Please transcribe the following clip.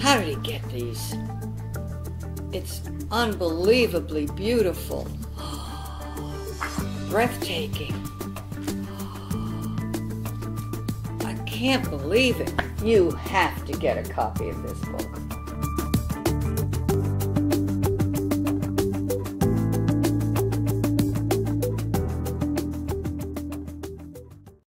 How did he get these? It's unbelievably beautiful. Breathtaking. I can't believe it. You have to get a copy of this book.